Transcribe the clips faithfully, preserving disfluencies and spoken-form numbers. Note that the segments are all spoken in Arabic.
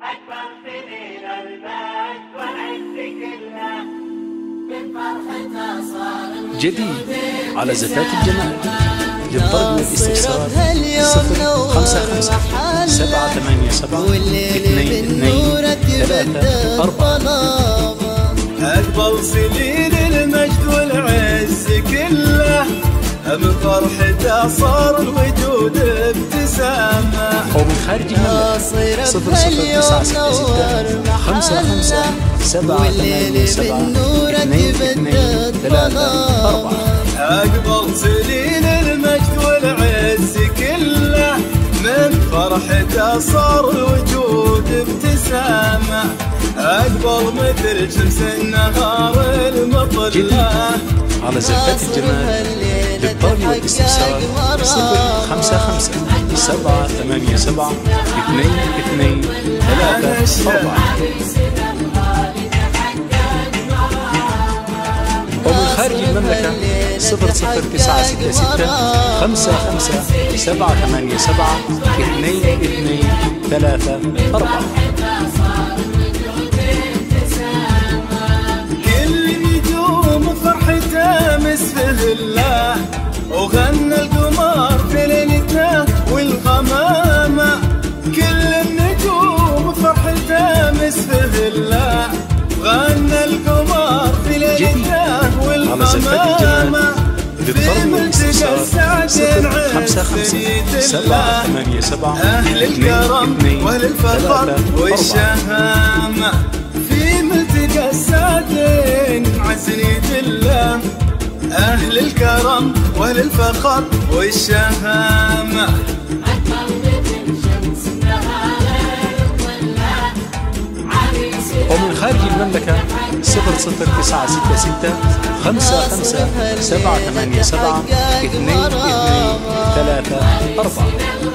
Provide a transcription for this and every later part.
أكبر سنين المجد والعز كله من فرحته صار جديد على زفات الجمال للطلب والاستفسار صفر خمسة خمسة سبعة ثمانية سبعة اثنين اثنين ثلاثة أربعة. أقبل سنين المجد والعز كله من فرحته صار الوجود ابتسامة، ومن خارج المملكة صفر صفر تسعة ستة ستة خمسة خمسة سبعة ثمانية سبعة اثنين اثنين ثلاثة أربعة. أقبل سنين المجد والعز كله من فرحته صار الوجود ابتسامة، أقبل مثل شمس النهار المطلة على زفات الجمال للطلب والاستفسار صفر خمسة خمسة سبعة ثمانية سبعة اثنين اثنين ثلاثة أربعة. ومن خارج المملكة صفر صفر تسعة ستة ستة خمسة خمسة سبعة ثمانية سبعة اثنين اثنين ثلاثة أربعة. مسفه الله وغنى القمر في ليلته والغمامة، كل النجوم فرحته مسفه الله وغنى القمر في ليلته والغمامة، في ملتقى السعدين خمسة خمسة سبعة ثمانية سبعة أهل الكرم وأهل الفخر والشهامة، في ملتقى السعدين عسنية الله أهل الكرم وأهل الفخر والشهامة. ومن خارج المملكة صفر صفر تسعة ستة ستة خمسة خمسة سبعة ثمانية سبعة اثنين اثنين ثلاثة أربعة.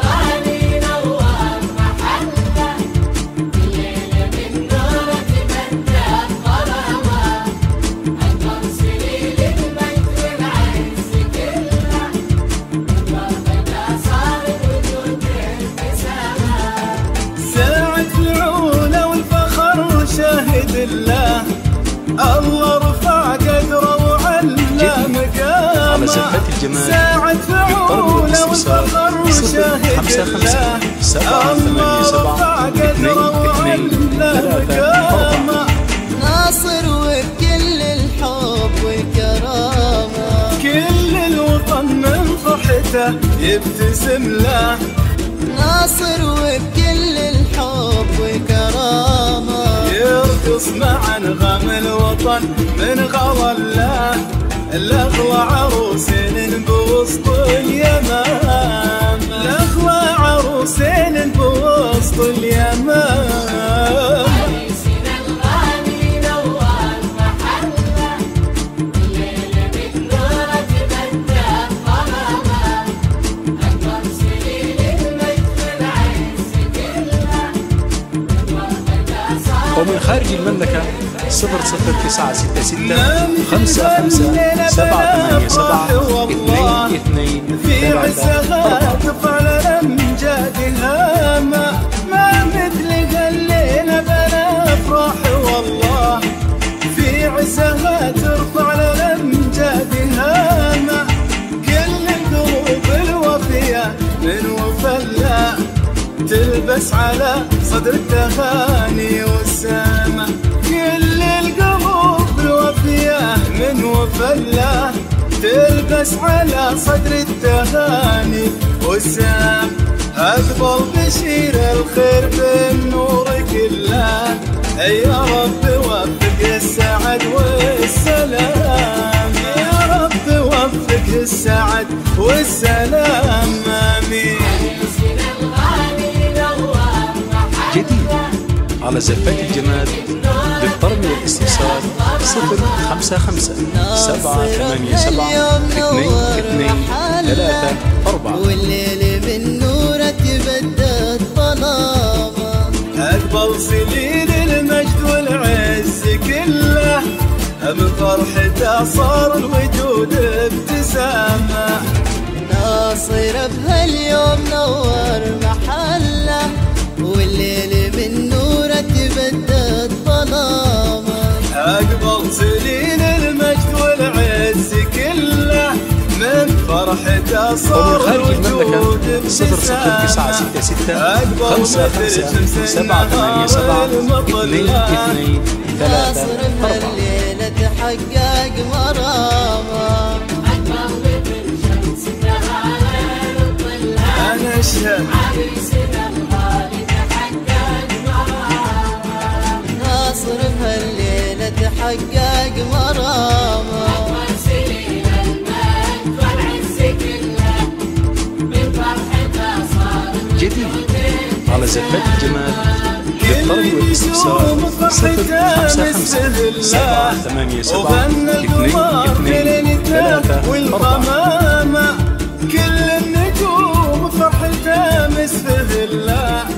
الله الله رفع قدره وعلى مقامه، زفات الجمال ساعة فعوله والفخر وشاهد الله الله رفع قدره وعلى مقامه، ناصر وبكل الحب والكرامة، كل الوطن من فرحته يبتسم له، ناصر وبكل الحب والكرامة، يرقص مع انغام الوطن من غوله، الاغلى عروسين بوسط اليمام، الاغلى عروسين بوسط اليمام. ومن خارج المملكة صفر صفر تسعة ستة ستة خمسة خمسة سبعة ثمانية سبعة اثنين اثنين في ثلاثة عزها ترفع الأمجاد الهامة، ما مثل الليلة بلا أفراح والله، في عزها ترفع الأمجاد الهامة، كل القلوب الوفية من وفلا تلبس على صدر التهاني والسامة، كل القلوب الوفية من وفلا تلبس على صدر التهاني والسام، أقبل بشير الخير بالنور كله، يا رب وفق السعد والسلام، يا رب وفق السعد والسلام آمين. جديد على زفات الجمال للطلب والاستفسار صفر خمسة خمسة سبعة ثمانية سبعة اثنين اثنين ثلاثة أربعة. والليل من نوره تبدى الظلامة، أقبل سنين المجد والعز كله من فرحته صار الوجود ابتسامة، ناصر بهاليوم نور محله والليل من نور فرحته ومن صار خارج وجود المملكة صفر صفر تسعة ستة ستة خمسة خمسة سبعة ثمانية سبعة اثنين اثنين ثلاثة أربعة. الليلة تحقق مرامة أنا أشهد ناصر بهالليلة تحقق مرامة جديد على زفات الجمال للطلب والاستفسار صفر خمسة خمسة سبعة ثمانية سبعة اثنين اثنين ثلاثة أربعة. كل النجوم فرحته مسه الله